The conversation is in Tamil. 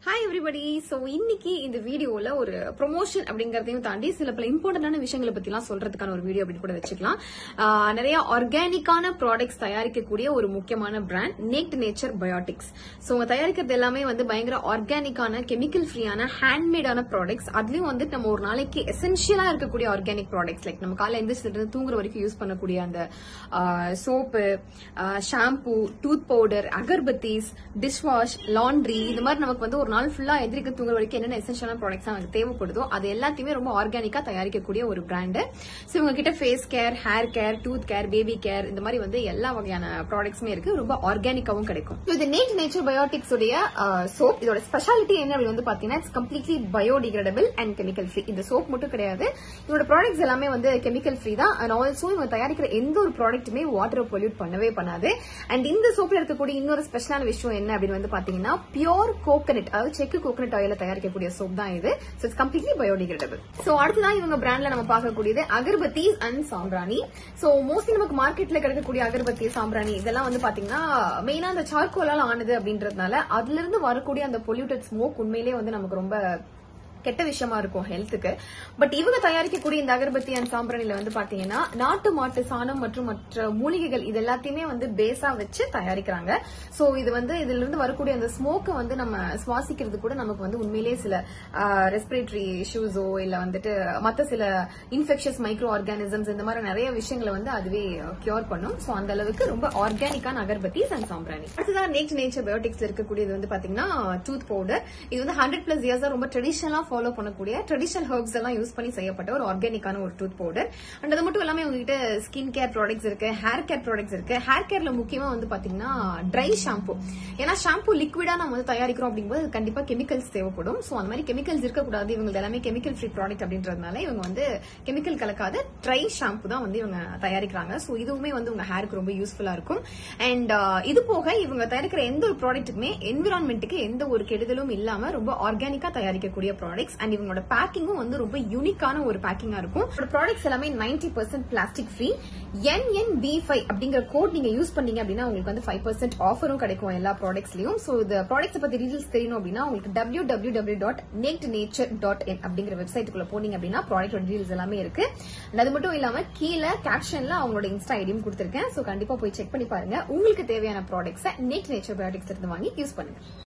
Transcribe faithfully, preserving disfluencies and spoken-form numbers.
Hi everybody. So இன்னைக்கு இந்த வீடியோல ஒரு ப்ரொமோஷன் அப்படிங்கறதையும் தாண்டி சில பல இம்பார்ட்டன்டான விஷயங்களை பத்திலாம் சொல்றதுக்கான ஒரு வீடியோ அப்படி கூட வச்சுக்கலாம். நிறைய ஆர்கானிக்கான ப்ராடக்ட்ஸ் தயாரிக்கக்கூடிய ஒரு முக்கியமான brand naked nature biotics. So அவங்க தயாரிக்கிறது எல்லாமே வந்து பயங்கர ஆர்கானிக்கான கெமிக்கல் ஃப்ரீயான ஹேண்ட்மேடான ப்ராடக்ட்ஸ். அதுலயும் வந்து நம்ம ஒரு நாளைக்கு எசென்ஷியலா இருக்கக்கூடிய ஆர்கானிக் ப்ராடக்ட்ஸ் லைக் நம்ம காலையில எந்திரிச்சிட்டு தூங்குற வரைக்கும் யூஸ் பண்ணக்கூடிய அந்த சோப்பு, ஷாம்பு, டூத் பவுடர், அகர்பத்திஸ், டிஷ் வாஷ், லாண்ட்ரி, இந்த மாதிரி நமக்கு வந்து ஒரு நாள் ஃபுல்லா எதிரிக்க தூங்குற வரைக்கும் என்னென்ன எசென்ஷியலான ப்ராடக்ட்ஸ் நமக்கு தேவைப்படுதோ அது எல்லாத்தையுமே ரொம்ப ஆர்கானிக்கா தயாரிக்கக்கூடிய ஒரு பிராண்ட். சோ இவங்க கிட்ட face care, hair care, tooth care, baby care இந்த மாதிரி வந்து எல்லா வகையான ப்ராடக்ட்ஸுமே இருக்கு. ரொம்ப ஆர்கானிக்காவும் கிடைக்கும். இது நேக்ட் நேச்சர் பயோட்டிக்ஸ் உடைய சோப். இதோட ஸ்பெஷாலிட்டி என்ன அப்படின்னு வந்து பாத்தீங்கன்னா it's completely biodegradable and chemical free. இந்த சோப் மட்டும் கிடையாது, இதோட ப்ராடக்ட்ஸ் எல்லாமே வந்து கெமிக்கல் ஃப்ரீ தான். அண்ட் ஆல்சோ இவங்க தயாரிக்கிற எந்த ஒரு ப்ராடக்ட்டுமே வாட்டரை பொல்யூட் பண்ணவே பண்ணாது. அண்ட் இந்த சோப்ல இருக்கக்கூடிய இன்னொரு ஸ்பெஷலான விஷயம் என்ன அப்படின்னு வந்து பாத்தீங்கன்னா பியூர் கோகனட், அதாவது செக்கு கோகனட் ஆயில தயாரிக்கக்கூடிய சோப் தான் இது. So it's completely biodegradable. So அடுத்ததான் இவங்க பிராண்ட்ல நம்ம பார்க்கக்கூடியது அகர்பத்திஸ் அண்ட் சாம்பிராணி. சோ மோஸ்ட்லி நமக்கு மார்க்கெட்ல கிடைக்கக்கூடிய அகர்பத்தி, சாம்பிராணி இதெல்லாம் வந்து பாத்தீங்கன்னா மெயினா அந்த சார்கோலால ஆனது அப்படின்றதுனால அதுல இருந்து வரக்கூடிய அந்த பொல்யூட்டட் ஸ்மோக் உண்மையிலேயே வந்து நமக்கு ரொம்ப கெட்ட விஷயமா இருக்கும் ஹெல்த்துக்கு. பட் இவங்க தயாரிக்கக்கூடிய இந்த அகர்பத்தி அண்ட் சாம்பிராணில வந்து பாத்தீங்கன்னா நாட்டு மாட்டு சாணம் மற்றும் மற்ற மூலிகைகள் இது எல்லாத்தையுமே வந்து பேஸா வச்சு தயாரிக்கிறாங்க. சோ இது வந்து இதுல இருந்து வரக்கூடிய அந்த ஸ்மோக்கை வந்து நம்ம சுவாசிக்கிறது கூட நமக்கு வந்து உண்மையிலேயே சில ரெஸ்பிரேட்டரி இஷ்யூஸோ இல்ல வந்துட்டு மத்த சில இன்ஃபெக்ஷஸ் மைக்ரோ ஆர்கானிசம்ஸ் இந்த மாதிரி நிறைய விஷயங்களை வந்து அதுவே கியூர் பண்ணும். சோ அந்த அளவுக்கு ரொம்ப ஆர்கானிக்கான அகர்பத்திஸ் அண்ட் சாம்பிராணி. அடுத்ததான் நேக்ட் நேச்சர் பயோட்டிக்ஸ் இருக்கக்கூடியது வந்து பாத்தீங்கன்னா டூத் பவுடர். இது வந்து ஹண்ட்ரட் பிளஸ் இயர்ஸா ரொம்ப ட்ரெடிஷனலா ஃபாலோ பண்ணக்கூடிய ட்ரெடிஷனல் ஹெர்ப்ஸ் எல்லாம் யூஸ் பண்ணி செய்யப்பட்ட ஒரு ஆர்கானிக்கான ஒரு டூத் பவுடர். அண்ட் அது மட்டும் இல்லாம உங்ககிட்ட ஸ்கின் கேர் ப்ராடக்ட்ஸ் இருக்கு, ஹேர் கேர் ப்ராடக்ட்ஸ் இருக்கு. ஹேர் கேர்ல முக்கியமா வந்து பாத்தீங்கன்னா ட்ரை ஷாம்பு. ஏன்னா ஷாம்பு லிக்விடா நம்ம வந்து தயாரிக்கிறோம் அப்படிங்கும்போது கண்டிப்பா கெமிக்கல்ஸ் தேவைப்படும். சோ அந்த மாதிரி கெமிக்கல்ஸ் இருக்கக்கூடாது, இவங்க எல்லாமே கெமிக்கல் ஃப்ரீ ப்ராடக்ட் அப்படின்றதுனால இவங்க வந்து கெமிக்கல் கலக்காத ட்ரை ஷாம்பு தான் வந்து இவங்க தயாரிக்கிறாங்க. சோ இதுவுமே வந்து உங்க ஹேருக்கு ரொம்ப யூஸ்ஃபுல்லா இருக்கும். அண்ட் இது போக இவங்க தயாரிக்கிற எந்த ஒரு ப்ராடக்ட்டுமே என்விரான்மெண்ட்டுக்கு எந்த ஒரு கெடுதலும் இல்லாம ரொம்ப ஆர்கானிக்கா தயாரிக்கக்கூடிய ப்ராடக்ட்ஸ். அண்ட் இவங்களோட பேக்கிங்கும் வந்து ரொம்ப யூனிக்கான ஒரு பேக்கிங்கா இருக்கும். ப்ராடக்ட்ஸ் எல்லாமே ninety percent plastic free. N N B five அப்படிங்கிற கோட் நீங்க யூஸ் பண்ணீங்க அப்படின்னா உங்களுக்கு வந்து ஃபைவ் பர்சன்ட் ஆஃபரும் கிடைக்கும் எல்லா ப்ராடக்ட்ஸ்லயும். சோ இந்த ப்ராடக்ட்ஸ் பத்தி டீடைல்ஸ் தெரியணும் அப்படின்னா உங்களுக்கு W W W dot naked nature dot in அப்படிங்கிற வெப்சைட்டுக்குள்ள போனீங்க அப்படின்னா ப்ராடக்ட் டீடைல்ஸ் எல்லாமே இருக்கு. அது மட்டும் இல்லாம கீழே கேப்ஷன்ல அவங்களோட இன்ஸ்டா ஐடியும் கொடுத்திருக்கேன். சோ கண்டிப்பா போய் செக் பண்ணி பாருங்க. உங்களுக்கு தேவையான ப்ராடக்ட்ஸை நேக்ட் நேச்சர் பயோட்டிக்ஸ் இருந்து வாங்கி யூஸ் பண்ணுங்க.